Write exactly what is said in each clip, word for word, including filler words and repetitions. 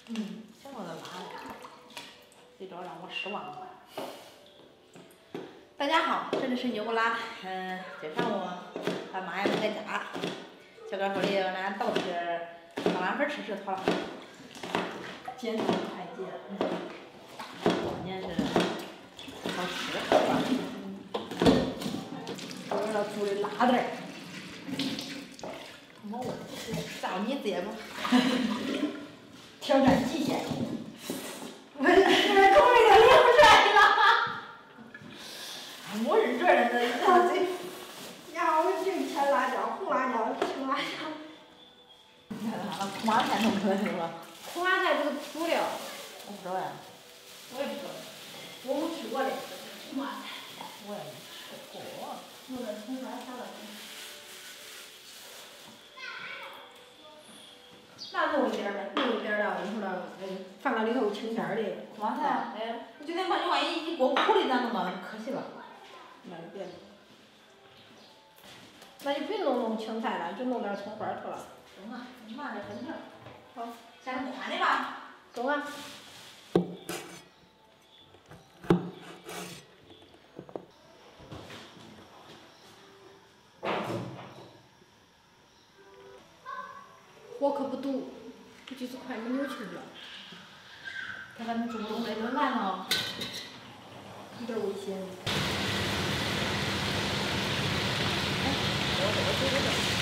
嗯，想我的拉的，这招让我失望了。大家好，这里是牛不拉。嗯，今上午俺妈也没在家，小哥说的俺到这儿拉粉吃吃妥了。 简单快捷。 关键是好吃是吧？ 我要做的辣点儿。 没问题，照你这个。 挑战极限。 我这口味都流出来了。没人这人的一下嘴。 呀，我就甜辣椒、红辣椒、青辣椒。 你看那苦麻菜弄出来是吧？ 苦麻菜这个土料。 我不知道呀。 我也不知道。我没吃过的苦麻菜。 我也没吃过。 弄点葱花啥的。那弄一点儿呗，弄一点儿了，一会儿嗯，放到里头清甜儿的。 苦麻菜，哎，我觉得万一万一一锅苦的，咋弄嘛？可惜了。 那就别弄。那就别弄弄青菜了，就弄点葱花儿得了。 中啊，你妈这粉条。 好。 先弄宽的吧。 中啊。火可不堵，估计是快没扭气儿了。 看咱们中不中这顿饭呢？ 有点危险。 哎，我这个这个这。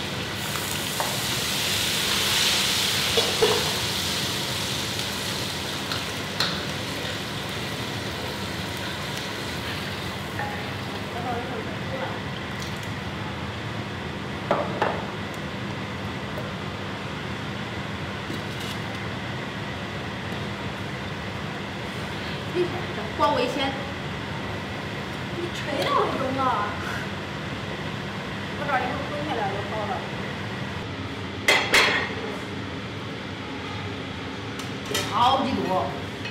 你这光危险！ 你吹那么重啊！我这儿一会儿滚下来就好了。 好几度。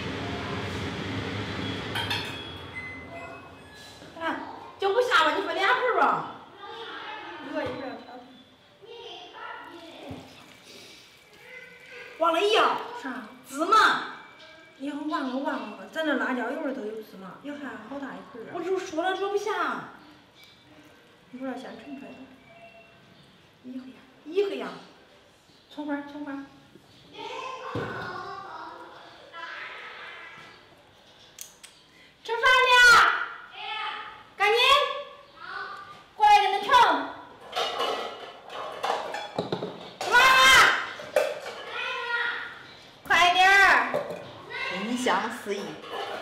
看，就不下吧，你分两份吧。 我也不要挑。 忘了要。 啥？ 芝麻。 以后忘了忘了，咱这辣椒油里头有芝麻，有还好大一盆儿啊！ 我就说了说不下。 一会儿要先盛出来。 一会呀，一会呀。 葱花，葱花。吃饭了。赶紧。过来给他盛。吃饭了。快点儿。 心想事意。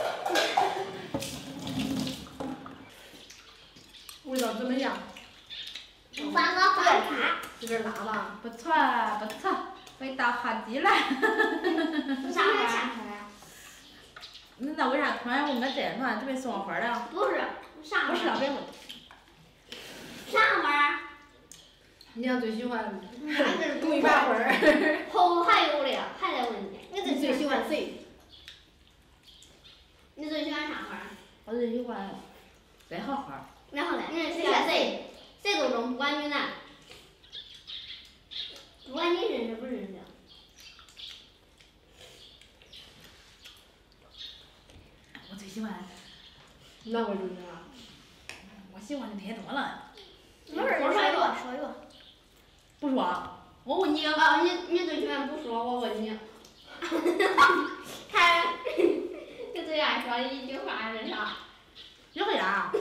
味道怎么样？ 饭个饭菜， 有点辣吧？ 不错不错，味道好极了。 为啥还下花啊？ 那那为啥突然问我这呢？准备送我花了？ 不是，啥不是了，别问。 啥花儿？ 你俩最喜欢还是东一把花儿。 后还有嘞，还得问你，你你最喜欢谁？ 你最喜欢啥花儿？ 我最喜欢百合花。 然后嘞，你最喜欢谁？谁都中，不管女男，不管你认识不认识。 我最喜欢。 哪个女的啊？ 我喜欢的太多了。 没事，说一个，说一个。 不说，我问你。 啊，你你最喜欢不说，我问你。看，你最爱说的一句话是啥？ 约会呀？